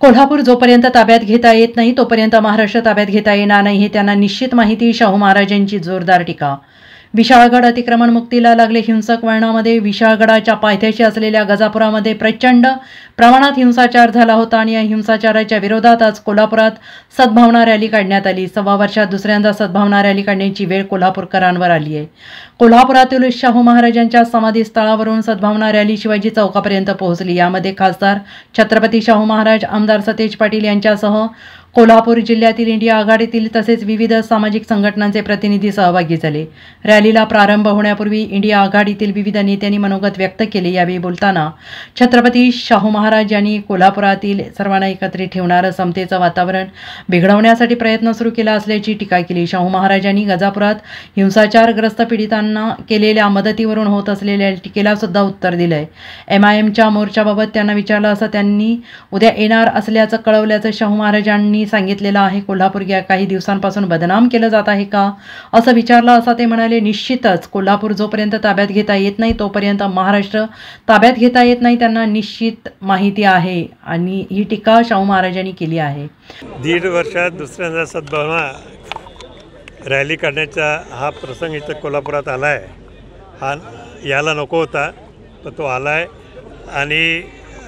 कोल्हापूर जोपर्यंत ताब्यात घेता येत नाही तोपर्यंत महाराष्ट्र ताब्यात घेता येणार नाही हे त्यांना निश्चित माहिती. शाहू महाराजांची जोरदार टीका. विशाळगड अतिक्रमण मुक्तीला लागले हिंसक वळणामध्ये. विशाळगडाच्या पायथ्याशी असलेल्या गजापुरामध्ये प्रचंड प्रमाणात हिंसाचार झाला होता आणि या हिंसाचाराच्या विरोधात आज कोल्हापुरात सद्भावना रॅली काढण्यात आली. 1.25 वर्षात दुसऱ्यांदा सद्भावना रॅली काढण्याची वेळ कोल्हापूरकरांवर आली आहे. कोल्हापुरातील शाहू महाराजांच्या समाधीस्थळावरून सद्भावना रॅली शिवाजी चौकापर्यंत पोहोचली. यामध्ये खासदार छत्रपती शाहू महाराज, आमदार सतेज पाटील यांच्यासह कोल्हापूर जिल्ह्यातील इंडिया आघाडीतील तसेच विविध सामाजिक संघटनांचे प्रतिनिधी सहभागी झाले. रॅलीला प्रारंभ होण्यापूर्वी इंडिया आघाडीतील विविध नेत्यांनी मनोगत व्यक्त केले. यावेळी बोलताना छत्रपती शाहू महाराज यांनी कोल्हापुरातील सर्वांना एकत्रित ठेवणारं समतेचं वातावरण बिघडवण्यासाठी प्रयत्न सुरू केला असल्याची टीका केली. शाहू महाराजांनी गजापुरात हिंसाचारग्रस्त पीडितांना केलेल्या मदतीवरून होत असलेल्या टीकेला सुद्धा उत्तर दिलंय. MIMच्या मोर्चाबाबत त्यांना विचारलं असं त्यांनी उद्या येणार असल्याचं कळवल्याचं शाहू महाराजांनी सांगितलेलं आहे. कोल्हापूर गेल्या काही दिवसांपासून बदनाम केलं जात आहे का असं विचारलं असता ते म्हणाले, निश्चितच कोल्हापूर जोपर्यंत ताब्यात घेता येत नाही तोपर्यंत महाराष्ट्र ताब्यात घेता येत नाही त्यांना निश्चित माहिती आहे आणि ही टीका शाहू महाराजांनी केली आहे. 1.5 वर्षात दुसऱ्यांदा सद्भावना रॅली काढण्याचा हा प्रसंग इथं कोल्हापुरात आला आहे. हा याला नको होता पण तो आला आहे आणि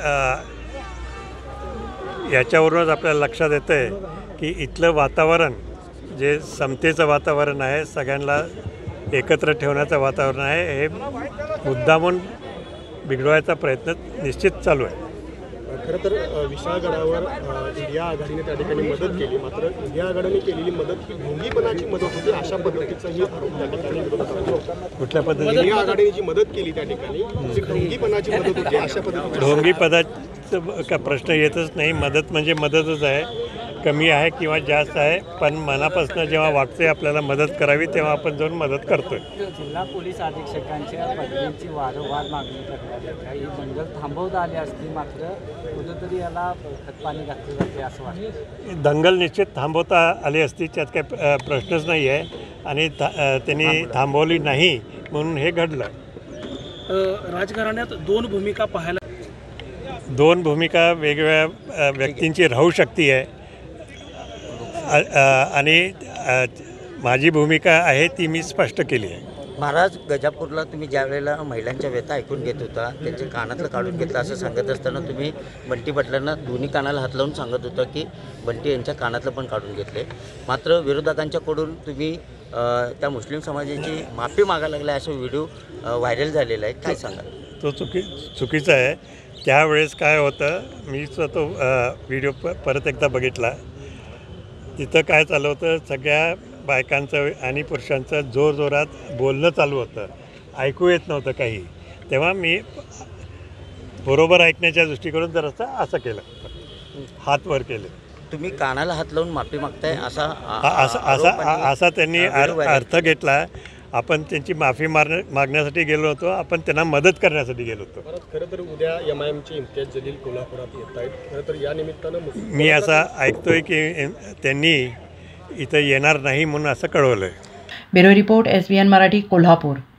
याच्यावरूनच आपल्याला लक्षात येतं आहे की इथलं वातावरण जे समतेचं वातावरण आहे, सगळ्यांना एकत्र ठेवण्याचं वातावरण आहे, हे मुद्दामून बिघडवायचा प्रयत्न निश्चित चालू आहे. खरं तर विशाळगडावर इंडिया आघाडीने त्या ठिकाणी मदत केली, मात्र इंडिया आघाडीने केलेली मदत ही ढोंगीपणाची मदत होती अशा पद्धतीचाही आरोप त्या ठिकाणी. कुठल्या पद्धतीने इंडिया आघाडीने जी मदत केली त्या ठिकाणी ढोंगीपणाची मदत होती अशा पद्धतीने. ढोंगीपणाचा का प्रश्न येतच नाही. मदत म्हणजे मदतच आहे, कमी आहे किंवा जास्त आहे, पण मनापासून जेव्हा वाटते आपल्याला मदत करावी तेव्हा आपण जाऊन मदत करतोय. जिल्हा पोलीस अधीक्षकांच्या पदवीची वारंवार मागणी करण्यात येते. ही दंगल थांबवता आली असती मात्र कुठंतरी याला खतपाणी घातले जाते असं वाटतं. दंगल निश्चित थांबवता आली असती, त्यात काही प्रश्नच नाही आहे आणि त्यांनी थांबवली नाही म्हणून हे घडलं. राजकारणात दोन भूमिका पाहायला, दोन भूमिका वेगवेगळ्या व्यक्तींची राहू शकते आहे आणि माझी भूमिका आहे ती मी स्पष्ट केली आहे. महाराज, गजापूरला तुम्ही ज्या वेळेला महिलांच्या व्यथा ऐकून घेत होता, त्यांच्या कानातलं काढून घेतलं असं सांगत असताना तुम्ही बंटी पाटलांना दोन्ही कानाला हात लावून सांगत होता की बंटी यांच्या कानातलं पण काढून घेतले. मात्र विरोधकांच्याकडून तुम्ही त्या मुस्लिम समाजाची माफी मागायला लागला असा व्हिडिओ व्हायरल झालेला आहे, काय सांगाल? तो चुकीचा आहे. त्यावेळेस काय होतं, मी तो व्हिडिओ परत एकदा बघितला. तिथं काय चालू होतं, सगळ्या बायकांचं आणि पुरुषांचं जोरजोरात बोलणं चालू होतं, ऐकू येत नव्हतं काही. तेव्हा मी बरोबर ऐकण्याच्या दृष्टीकडून जरासं असं केलं, हात वर केले. तुम्ही कानाला हात लावून माफी मागताय असा त्यांनी अर्थ घेतला. आपण त्यांची माफी मागण्यासाठी गेलो होतो, आपण त्यांना मदत करण्यासाठी गेलो होतो. खरं तर उद्या MIMचे इम्तियाज जलील कोल्हापुरात येत आहेत. खरं तर या निमित्तानं मी असं ऐकतोय की त्यांनी इथं येणार नाही म्हणून असं कळवलं आहे. Bureau report, SBN Marathi, Kolhapur.